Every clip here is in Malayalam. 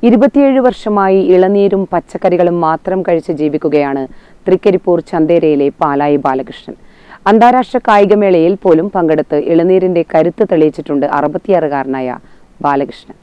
27 വർഷമായി ഇളനീരും പച്ചക്കറികളും മാത്രം കഴിച്ച് ജീവിക്കുകയാണ് തൃക്കരിപ്പൂർ ചന്തേരയിലെ പാലായി ബാലകൃഷ്ണൻ. അന്താരാഷ്ട്ര കായികമേളയിൽ പോലും പങ്കെടുത്ത് ഇളനീരിന്റെ കരുത്ത് തെളിയിച്ചിട്ടുണ്ട് 66-കാരനായ ബാലകൃഷ്ണൻ.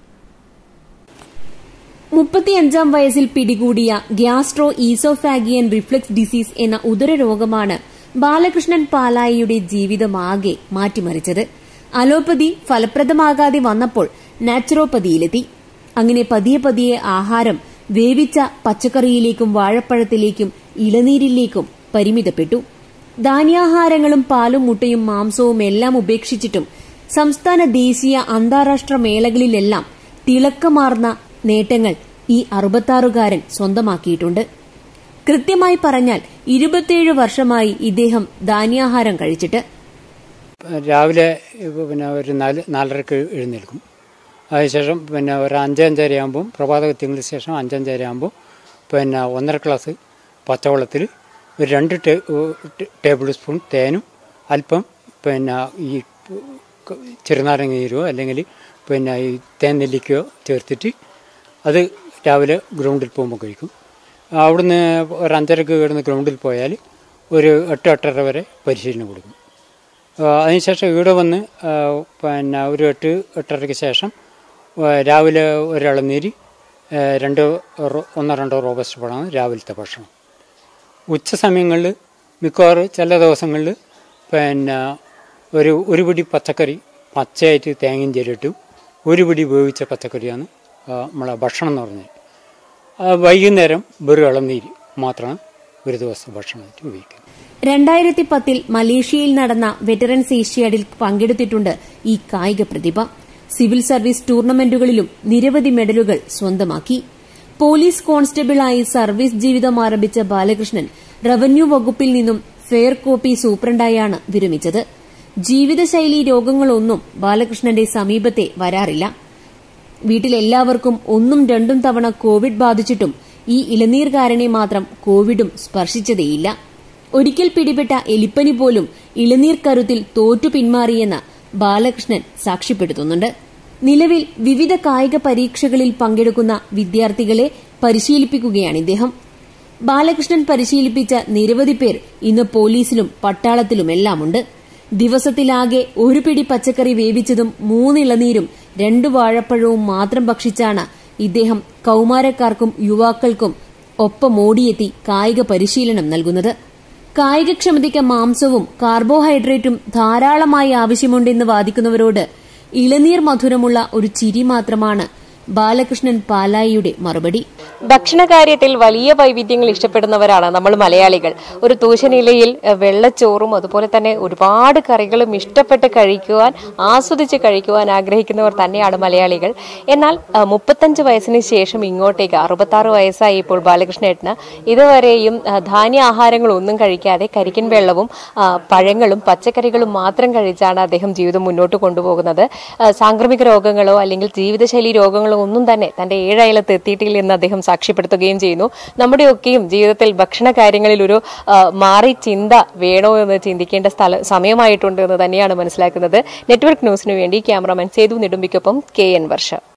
35-ാം വയസ്സിൽ പിടികൂടിയ ഗ്യാസ്ട്രോ ഈസോഫാഗിയൻ റിഫ്ലക്സ് ഡിസീസ് എന്ന ഉദരരോഗമാണ് ബാലകൃഷ്ണൻ പാലായിയുടെ ജീവിതമാകെ മാറ്റിമറിച്ചത്. അലോപ്പതി ഫലപ്രദമാകാതെ വന്നപ്പോൾ നാച്ചുറോപ്പതിയിലെത്തി. അങ്ങനെ പതിയെ പതിയെ ആഹാരം വേവിച്ച പച്ചക്കറിയിലേക്കും വാഴപ്പഴത്തിലേക്കും ഇളനീരിലേക്കും പരിമിതപ്പെട്ടു. ധാന്യാഹാരങ്ങളും പാലും മുട്ടയും മാംസവും എല്ലാം ഉപേക്ഷിച്ചിട്ടും സംസ്ഥാന ദേശീയ അന്താരാഷ്ട്ര മേളകളിലെല്ലാം തിളക്കമാർന്ന നേട്ടങ്ങൾ ഈ 66-കാരൻ സ്വന്തമാക്കിയിട്ടുണ്ട്. കൃത്യമായി പറഞ്ഞാൽ 27 വർഷമായി ഇദ്ദേഹം ധാന്യാഹാരം കഴിച്ചിട്ട്. രാവിലെ ഒരു 4:30 എഴുന്നേൽക്കും. അതിനുശേഷം ഒരു 5-5:30 ആകുമ്പോൾ പ്രഭാതകൃത്യങ്ങൾക്ക് ശേഷം 5-5:30 ആകുമ്പോൾ 1.5 ഗ്ലാസ് പച്ചവെള്ളത്തിൽ ഒരു 2 ടേബിൾ സ്പൂൺ തേനും അല്പം ഈ ചെറുനാരങ്ങ നീരോ അല്ലെങ്കിൽ ഈ തേൻ നെല്ലിക്കയോ ചേർത്തിട്ട് അത് രാവിലെ ഗ്രൗണ്ടിൽ പോകുമ്പോൾ കഴിക്കും. അവിടുന്ന് ഒരു 5:30 കിടന്ന് ഗ്രൗണ്ടിൽ പോയാൽ ഒരു 8-8:30 വരെ പരിശീലനം കൊടുക്കും. അതിനുശേഷം ഇവിടെ വന്ന് ഒരു 8-8:30 ശേഷം രാവിലെ ഒരു ഇളനീര് 1-2 റോബസ്റ്റ് പഴമാണ് രാവിലത്തെ ഭക്ഷണം. ഉച്ച സമയങ്ങളിൽ മിക്കവാറും ചില ദിവസങ്ങളിൽ ഒരു പിടി പച്ചക്കറി പച്ചയായിട്ട് തേങ്ങയും ചേരിട്ടും ഒരു പിടി വേവിച്ച പച്ചക്കറിയാണ് നമ്മളെ ഭക്ഷണം എന്ന് പറഞ്ഞത്. വൈകുന്നേരം വെറും ഇളനീര് മാത്രമാണ് ഒരു ദിവസം ഭക്ഷണമായിട്ട് ഉപയോഗിക്കുന്നത്. 2010-ൽ മലേഷ്യയിൽ നടന്ന വെറ്ററൻസ് ഏഷ്യാഡിൽ പങ്കെടുത്തിട്ടുണ്ട് ഈ കായിക പ്രതിഭ. സിവിൽ സർവീസ് ടൂർണമെന്റുകളിലും നിരവധി മെഡലുകൾ സ്വന്തമാക്കി. പോലീസ് കോൺസ്റ്റബിളായി സർവീസ് ജീവിതം ആരംഭിച്ച ബാലകൃഷ്ണൻ റവന്യൂ വകുപ്പിൽ നിന്നും ഫെയർ കോപ്പി സൂപ്രണ്ടായാണ് വിരമിച്ചത്. ജീവിതശൈലി രോഗങ്ങളൊന്നും ബാലകൃഷ്ണന്റെ സമീപത്തെ വരാറില്ല. വീട്ടിലെല്ലാവർക്കും 1-2 തവണ കോവിഡ് ബാധിച്ചിട്ടും ഈ ഇളനീർകാരനെ മാത്രം കോവിഡും സ്പർശിച്ചതേയില്ല. ഒരിക്കൽ പിടിപെട്ട എലിപ്പനി പോലും ഇളനീർ കരുത്തിൽ തോറ്റു പിന്മാറിയെന്ന് ബാലകൃഷ്ണൻ സാക്ഷ്യപ്പെടുത്തുന്നുണ്ട്. നിലവിൽ വിവിധ കായിക പരീക്ഷകളിൽ പങ്കെടുക്കുന്ന വിദ്യാർത്ഥികളെ പരിശീലിപ്പിക്കുകയാണ് ഇദ്ദേഹം. ബാലകൃഷ്ണൻ പരിശീലിപ്പിച്ച നിരവധി പേർ ഇന്ന് പോലീസിലും പട്ടാളത്തിലുമെല്ലാമുണ്ട്. ദിവസത്തിലാകെ ഒരു പിടി പച്ചക്കറി വേവിച്ചതും 3 ഇളനീരും 2 വാഴപ്പഴവും മാത്രം ഭക്ഷിച്ചാണ് ഇദ്ദേഹം കൌമാരക്കാർക്കും യുവാക്കൾക്കും ഒപ്പം ഓടിയെത്തി കായിക പരിശീലനം നൽകുന്നത്. കായികക്ഷമതയ്ക്ക് മാംസവും കാർബോഹൈഡ്രേറ്റും ധാരാളമായി ആവശ്യമുണ്ടെന്ന് വാദിക്കുന്നവരോട് ഇളനീർ മധുരമുള്ള ഒരു ചിരി മാത്രമാണ് ബാലകൃഷ്ണൻ പാലായിയുടെ മറുപടി. ഭക്ഷണകാര്യത്തിൽ വലിയ വൈവിധ്യങ്ങൾ ഇഷ്ടപ്പെടുന്നവരാണ് നമ്മൾ മലയാളികൾ. ഒരു തൂശനിലയിൽ വെള്ളച്ചോറും അതുപോലെ തന്നെ ഒരുപാട് കറികളും ഇഷ്ടപ്പെട്ട് കഴിക്കുവാൻ, ആസ്വദിച്ച് കഴിക്കുവാൻ ആഗ്രഹിക്കുന്നവർ തന്നെയാണ് മലയാളികൾ. എന്നാൽ 35 വയസ്സിന് ശേഷം ഇങ്ങോട്ടേക്ക് 66 വയസ്സായി ഇപ്പോൾ ബാലകൃഷ്ണേട്ടന് ഇതുവരെയും ധാന്യാഹാരങ്ങളൊന്നും കഴിക്കാതെ കരിക്കൻ വെള്ളവും പഴങ്ങളും പച്ചക്കറികളും മാത്രം കഴിച്ചാണ് അദ്ദേഹം ജീവിതം മുന്നോട്ട് കൊണ്ടുപോകുന്നത്. സാംക്രമിക രോഗങ്ങളോ അല്ലെങ്കിൽ ജീവിതശൈലി രോഗങ്ങളോ ഒന്നും തന്നെ തന്റെ 7 അയലത്ത് എത്തിയിട്ടില്ലെന്ന് അദ്ദേഹം സാക്ഷ്യപ്പെടുത്തുകയും ചെയ്യുന്നു. നമ്മുടെയൊക്കെയും ജീവിതത്തിൽ ഭക്ഷണ കാര്യങ്ങളിൽ ഒരു മാറി ചിന്ത വേണോ എന്ന് ചിന്തിക്കേണ്ട സമയമായിട്ടുണ്ട് എന്ന് തന്നെയാണ് മനസ്സിലാക്കുന്നത്. നെറ്റ്വർക്ക് ന്യൂസിനു വേണ്ടി ക്യാമറാമാൻ സേതു നെടുമ്പിക്കൊപ്പം KN വർഷ.